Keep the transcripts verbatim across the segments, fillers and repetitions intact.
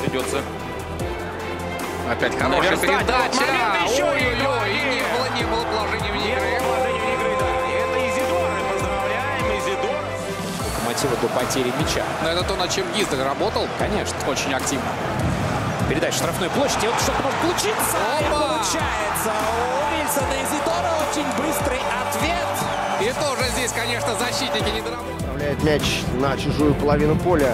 Придется опять хорошая Наверстать. передача. Ой-ой-ой, и не было, не было положения вне игры. Положение игры, да. Это Изидор. И поздравляем, Изидор. Локомотива до потери мяча. Но это то, над чем Гиздер работал. Конечно. Очень активно. Передача штрафной площади. Вот что-то может получиться. И Опа! получается. У Вильсона Изидора очень быстрый ответ. И тоже здесь, конечно, защитники не доработали. Отправляет мяч на чужую половину поля.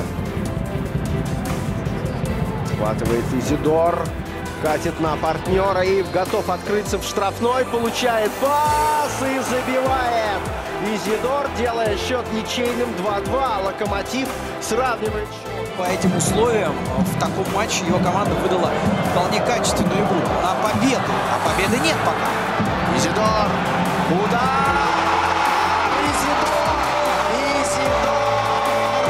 Схватывает Изидор. Катит на партнера и готов открыться в штрафной. Получает пас и забивает. Изидор, делая счет ничейным два-два. Локомотив сравнивает счет. По этим условиям в таком матче его команда выдала вполне качественную игру. На победу. А победы нет пока. Изидор. Удар. Изидор. Изидор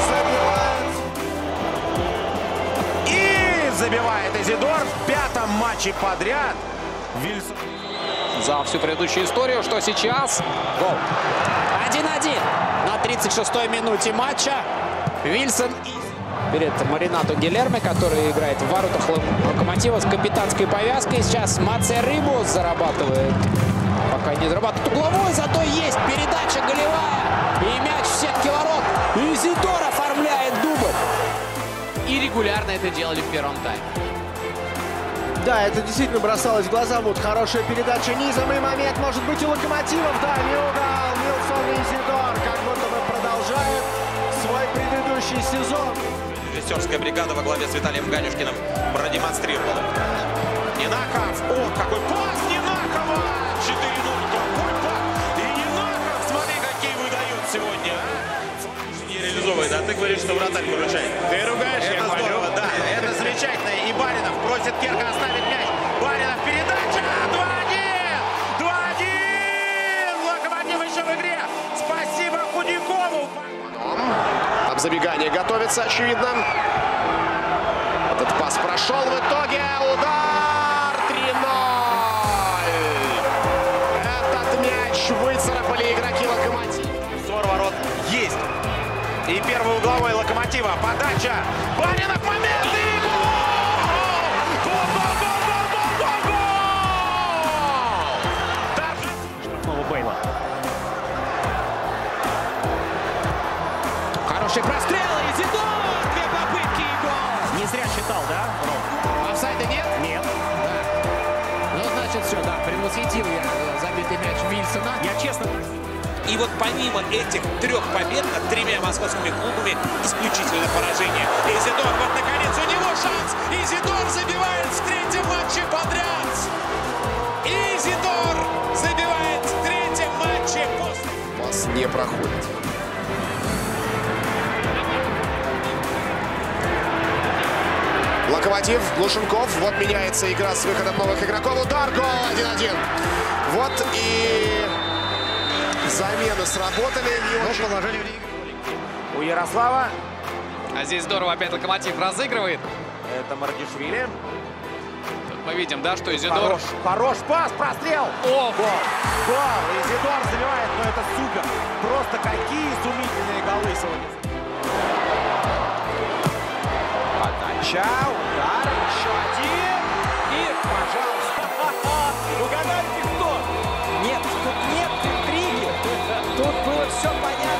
забивает. И забивает Изидор в пятом матче подряд. Вильсон. За всю предыдущую историю, что сейчас? Гол. один-один на тридцать шестой минуте матча. Вильсон перед Маринато Гильерме, который играет в воротах Локомотива с капитанской повязкой. Сейчас Маце Рибус зарабатывает. Пока не зарабатывает угловой, зато есть передача голевая. И мяч в сетке ворот. Изидор оформляет дубль. И регулярно это делали в первом тайме. Да, это действительно бросалось в глаза. Вот хорошая передача низом, и момент может быть у Локомотива в дальний угол. Вильсон Изидор как будто бы продолжает свой предыдущий сезон. Режиссерская бригада во главе с Виталием Ганюшкиным продемонстрировала. Нинаков, о, какой пас Нинакова! четыре ноль, какой пас! И Нинаков, смотри, какие выдают сегодня, а! Не реализовывает, а ты говоришь, что вратарь выручает. Ты ругаешь, это здорово, да, это замечательно. И Баринов просит Керка оставить мяч. Баринов, передача, два-один! два-один! Локомотив еще в игре. Спасибо Худякову. Там забегание готовится, очевидно. Этот пас прошел в итоге. Удар! три ноль! Этот мяч выцарапали игроки Локомотива. Ссор ворот есть. И первый угловой Локомотива. Подача. Баринов, момент и гол! Гол, гол, гол, гол, гол, гол! Штрафного Бейла. Хороший прострел. Изидор. Две попытки и гол. Не зря считал, да, Ром? Офсайда нет? Нет. Ну, значит, все, да, предвосхитил я забитый мяч Вильсона. Я честно... И вот помимо этих трех побед над тремя московскими клубами, исключительно поражение. Изидор, вот наконец у него шанс. Изидор забивает в третьем матче подряд. Изидор забивает в третьем матче после... Пас не проходит. Локомотив, Глушенков. Вот меняется игра с выходом новых игроков. Удар, гол, один-один. Вот и замены сработали. Не очень... Положение в лиге. У Ярослава. А здесь здорово опять Локомотив разыгрывает. Это Мардишвили. Тут мы видим, да, что Изидор... Хорош, хорош пас, прострел. О, Гол. Гол. Изидор забивает, но это супер. Просто какие изумительные голы сегодня. Подача, удар, еще один. И, пожалуйста. Угадайте, кто? Нет, тут нет интриги. Тут было все понятно.